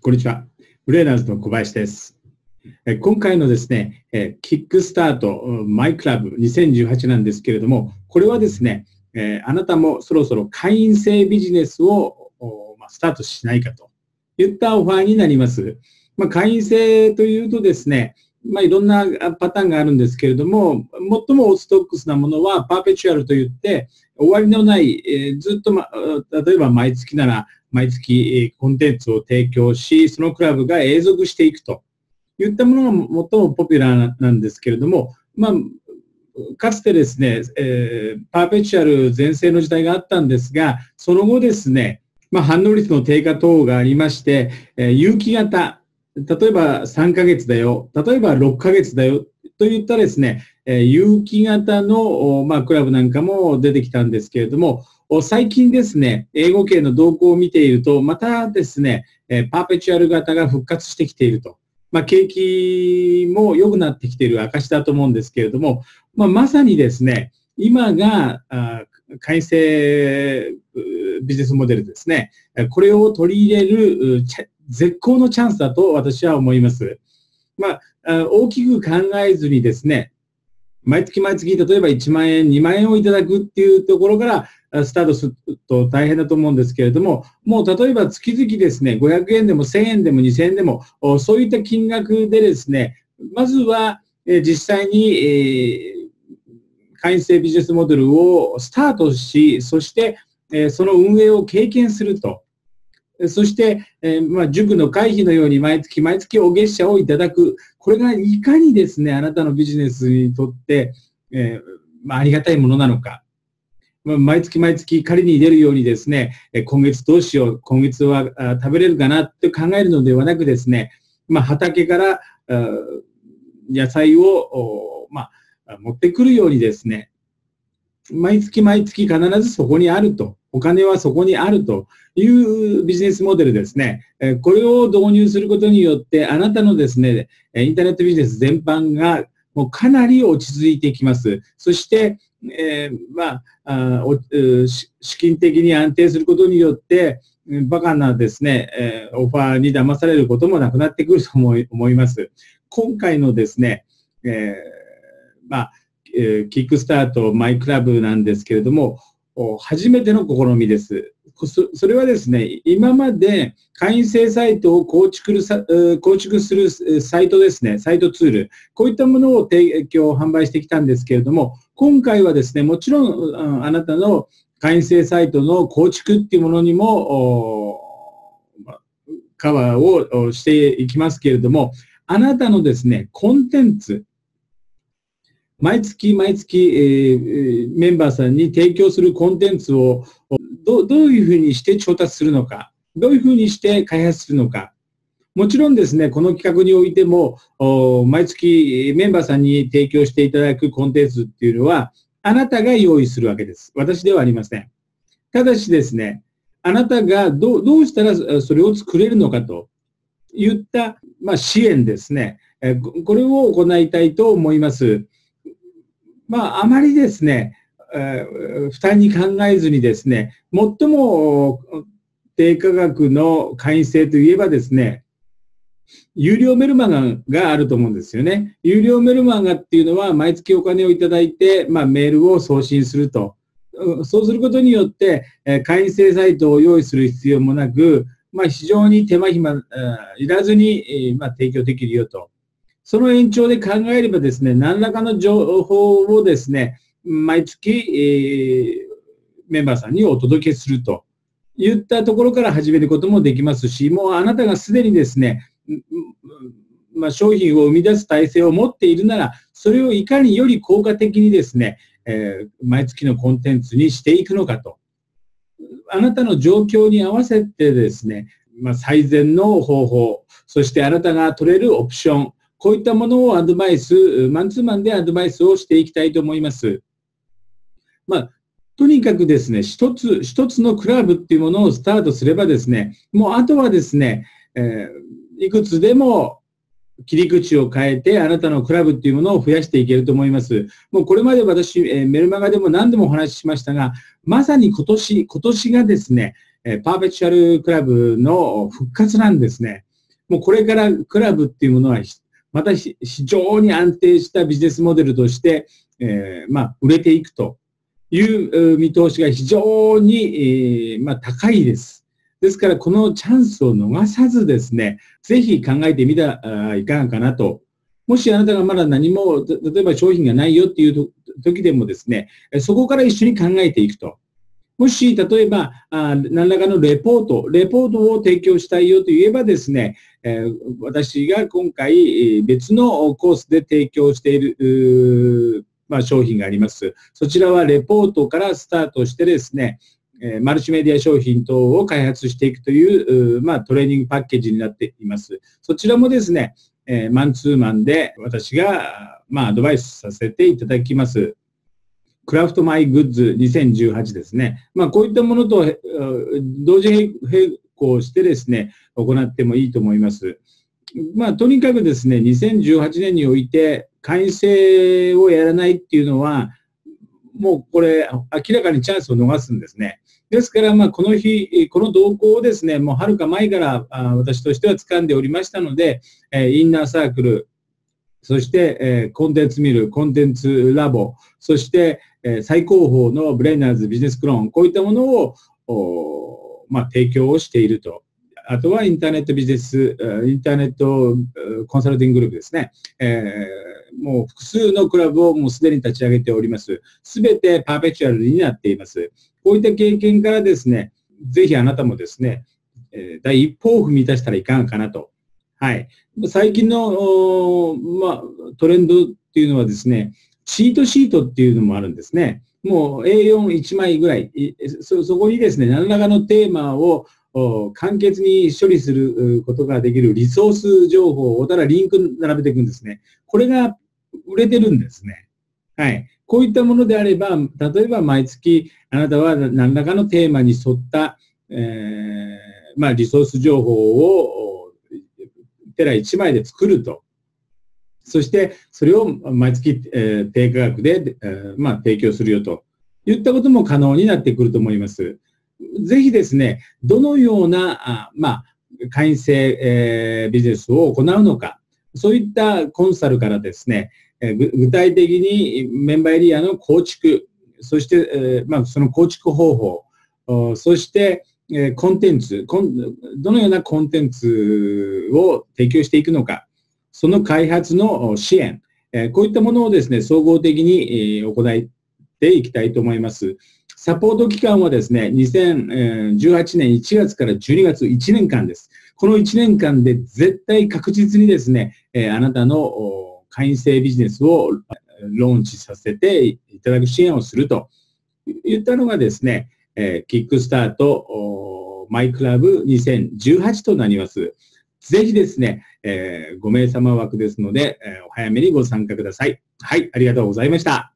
こんにちは。ブレーナーズの小林です。今回のですね、キックスタートマイクラブ2018なんですけれども、これはですね、あなたもそろそろ会員制ビジネスをスタートしないかといったオファーになります。会員制というとですね、いろんなパターンがあるんですけれども、最もオーソドックスなものはパーペチュアルといって、終わりのない、ずっと、例えば毎月なら毎月コンテンツを提供し、そのクラブが永続していくといったものが最もポピュラーなんですけれども、かつてですね、パーペチュアル全盛の時代があったんですが、その後ですね、反応率の低下等がありまして、有期型、例えば3ヶ月だよ、例えば6ヶ月だよといったですね、有期型の、クラブなんかも出てきたんですけれども、最近ですね、英語圏の動向を見ていると、またですね、パーペチュアル型が復活してきていると。景気も良くなってきている証だと思うんですけれども、まさにですね、今が改正ビジネスモデルですね、これを取り入れる絶好のチャンスだと私は思います。大きく考えずにですね、毎月毎月、例えば1万円、2万円をいただくっていうところからスタートすると大変だと思うんですけれども、もう例えば月々ですね、500円でも1000円でも2000円でも、そういった金額でですね、まずは実際に会員制ビジネスモデルをスタートし、そしてその運営を経験すると。そして、塾の会費のように毎月毎月お月謝をいただく。これがいかにですね、あなたのビジネスにとって、ありがたいものなのか。毎月毎月仮に出るようにですね、今月どうしよう、今月は食べれるかなって考えるのではなくですね、畑から野菜を持ってくるようにですね、毎月毎月必ずそこにあると。お金はそこにあるというビジネスモデルですね。これを導入することによって、あなたのですね、インターネットビジネス全般がもうかなり落ち着いてきます。そして、資金的に安定することによって、バカなですね、オファーに騙されることもなくなってくると思います。今回のですね、キックスタートマイクラブなんですけれども、初めての試みです。それはですね、今まで会員制サイトを構築するサイトですね、サイトツール、こういったものを提供、販売してきたんですけれども、今回はですね、もちろんあなたの会員制サイトの構築っていうものにもカバーをしていきますけれども、あなたのですね、コンテンツ、毎月毎月、メンバーさんに提供するコンテンツをどういうふうにして調達するのか、どういうふうにして開発するのか。もちろんですね、この企画においても、毎月メンバーさんに提供していただくコンテンツっていうのは、あなたが用意するわけです。私ではありません。ただしですね、あなたがどうしたらそれを作れるのかといった、支援ですね。これを行いたいと思います。あまりですね、負担に考えずにですね、最も低価格の会員制といえばですね、有料メルマガがあると思うんですよね。有料メルマガっていうのは毎月お金をいただいて、メールを送信すると。そうすることによって、会員制サイトを用意する必要もなく、非常に手間暇いらずに、提供できるよと。その延長で考えればですね、何らかの情報をですね、毎月、メンバーさんにお届けするといったところから始めることもできますし、もうあなたがすでにですね、商品を生み出す体制を持っているなら、それをいかにより効果的にですね、毎月のコンテンツにしていくのかと。あなたの状況に合わせてですね、最善の方法、そしてあなたが取れるオプション、こういったものをアドバイス、マンツーマンでアドバイスをしていきたいと思います。とにかくですね、一つのクラブっていうものをスタートすればですね、もうあとはですね、いくつでも切り口を変えて、あなたのクラブっていうものを増やしていけると思います。もうこれまで私、メルマガでも何度もお話ししましたが、まさに今年がですね、パーペチュアルクラブの復活なんですね。 もうこれからクラブっていうものはまた非常に安定したビジネスモデルとして、売れていくという見通しが非常に、高いです。ですから、このチャンスを逃さずですね、ぜひ考えてみたらいかがかなと。もしあなたがまだ何も、例えば商品がないよっていう時でもですね、そこから一緒に考えていくと。もし、例えば、何らかのレポートを提供したいよと言えばですね、私が今回別のコースで提供している、商品があります。そちらはレポートからスタートしてですね、マルチメディア商品等を開発していくという、トレーニングパッケージになっています。そちらもですね、マンツーマンで私が、アドバイスさせていただきます。クラフトマイグッズ2018ですね。こういったものと同時並行してですね、行ってもいいと思います。とにかくですね、2018年において会員制をやらないっていうのは、もうこれ明らかにチャンスを逃すんですね。ですから、この日、この動向をですね、もうはるか前から私としては掴んでおりましたので、インナーサークル、そして、コンテンツミル、コンテンツラボ、そして、最高峰のブレイナーズビジネスクローン、こういったものを、提供をしていると。あとはインターネットビジネス、インターネットコンサルティンググループですね。もう複数のクラブをもうすでに立ち上げております。すべてパーペチュアルになっています。こういった経験からですね、ぜひあなたもですね、第一歩を踏み出したらいかがかなと。はい。最近の、トレンドっていうのはですね、チートシートっていうのもあるんですね。もう A41 枚ぐらい、そこにですね、何らかのテーマを簡潔に処理することができるリソース情報をただリンク並べていくんですね。これが売れてるんですね。はい。こういったものであれば、例えば毎月あなたは何らかのテーマに沿った、リソース情報をテラ1枚で作ると。そしてそれを毎月、低価格で、提供するよといったことも可能になってくると思います。ぜひですね、どのような会員制、ビジネスを行うのか、そういったコンサルからですね、具体的にメンバーエリアの構築、そして、その構築方法、そしてコンテンツ、どのようなコンテンツを提供していくのか、その開発の支援、こういったものをですね、総合的に行っていきたいと思います。サポート期間はですね、2018年1月から12月1年間です。この1年間で絶対確実にですね、あなたの会員制ビジネスをローンチさせていただく支援をするといったのがですね、キックスタートマイクラブ2018となります。ぜひですね、5名様枠ですので、お早めにご参加ください。はい、ありがとうございました。